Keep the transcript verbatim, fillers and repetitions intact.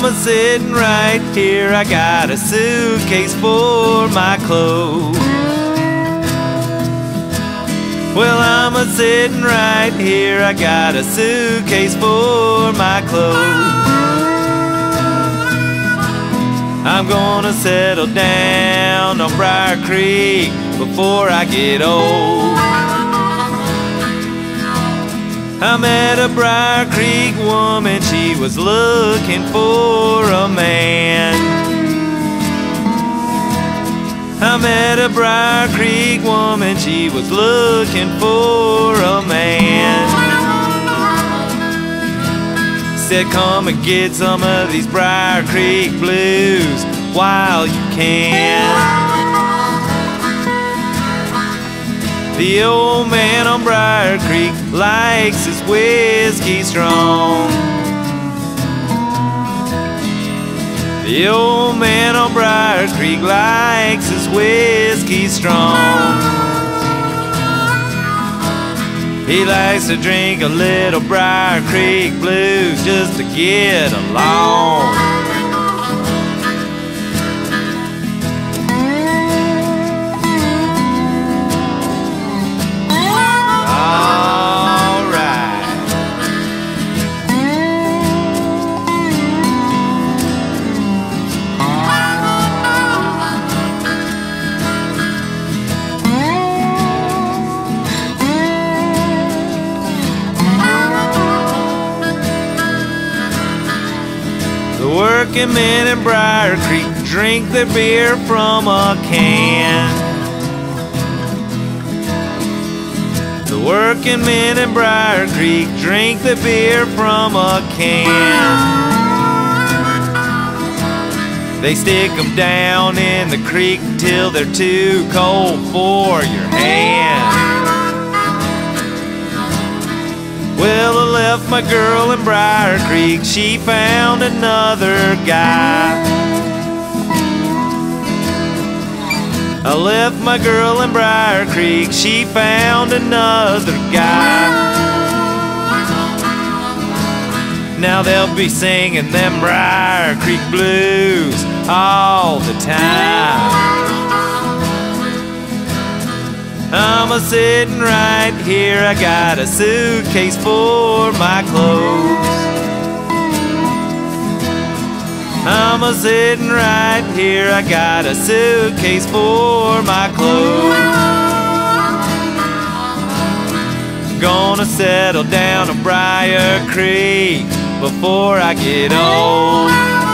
I'm a sitting right here, I got a suitcase for my clothes. Well, I'm a sitting right here, I got a suitcase for my clothes. I'm gonna settle down on Briar Creek before I get old. I met a Briar Creek woman, she was looking for a man. I met a Briar Creek woman, she was looking for a man. Said, come and get some of these Briar Creek blues while you can. The old man on Briar Creek likes his whiskey strong. The old man on Briar Creek likes his whiskey strong. He likes to drink a little Briar Creek blues just to get along. The working men in Briar Creek drink their beer from a can. The working men in Briar Creek drink their beer from a can. They stick them down in the creek till they're too cold for your hand. Well, I left my girl in Briar Creek, she found another guy. I left my girl in Briar Creek, she found another guy. Now they'll be singing them Briar Creek blues all the time. I'm a sitting right here, I got a suitcase for my clothes. I'm a sitting right here, I got a suitcase for my clothes. Gonna settle down on Briar Creek before I get old.